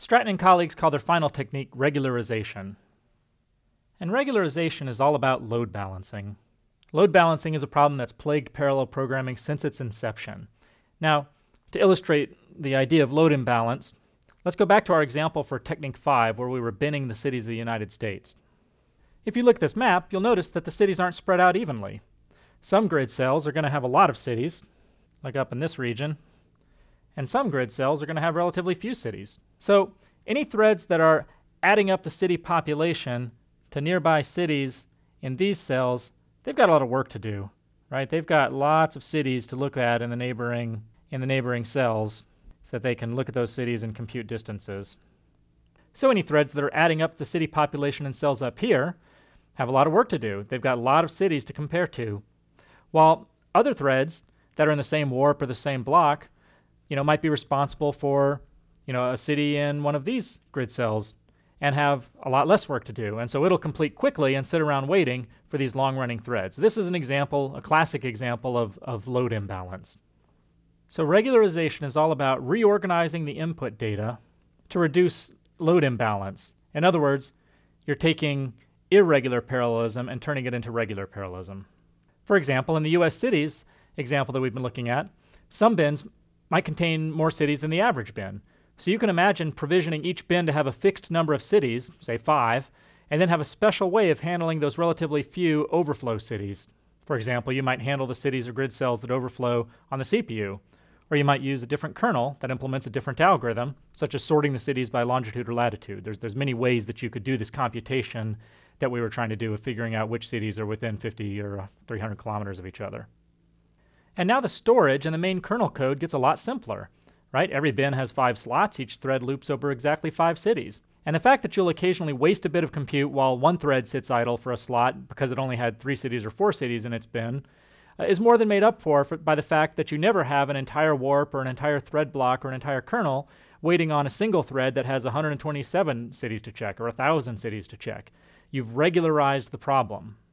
Stratton and colleagues call their final technique regularization. And regularization is all about load balancing. Load balancing is a problem that's plagued parallel programming since its inception. Now, to illustrate the idea of load imbalance, let's go back to our example for Technique 5, where we were binning the cities of the United States. If you look at this map, you'll notice that the cities aren't spread out evenly. Some grid cells are going to have a lot of cities, like up in this region, and some grid cells are going to have relatively few cities. So any threads that are adding up the city population to nearby cities in these cells, they've got a lot of work to do, right? They've got lots of cities to look at in the neighboring cells so that they can look at those cities and compute distances. So any threads that are adding up the city population in cells up here have a lot of work to do. They've got a lot of cities to compare to. While other threads that are in the same warp or the same block, might be responsible for, a city in one of these grid cells and have a lot less work to do. And so it'll complete quickly and sit around waiting for these long-running threads. This is an example, a classic example of load imbalance. So regularization is all about reorganizing the input data to reduce load imbalance. In other words, you're taking irregular parallelism and turning it into regular parallelism. For example, in the US cities example that we've been looking at, some bins might contain more cities than the average bin. So you can imagine provisioning each bin to have a fixed number of cities, say 5, and then have a special way of handling those relatively few overflow cities. For example, you might handle the cities or grid cells that overflow on the CPU, or you might use a different kernel that implements a different algorithm, such as sorting the cities by longitude or latitude. There's many ways that you could do this computation that we were trying to do of figuring out which cities are within 50 or 300 kilometers of each other. And now the storage and the main kernel code gets a lot simpler, right? Every bin has 5 slots. Each thread loops over exactly 5 cities. And the fact that you'll occasionally waste a bit of compute while one thread sits idle for a slot because it only had 3 cities or 4 cities in its bin is more than made up for by the fact that you never have an entire warp or an entire thread block or an entire kernel waiting on a single thread that has 127 cities to check or 1,000 cities to check. You've regularized the problem.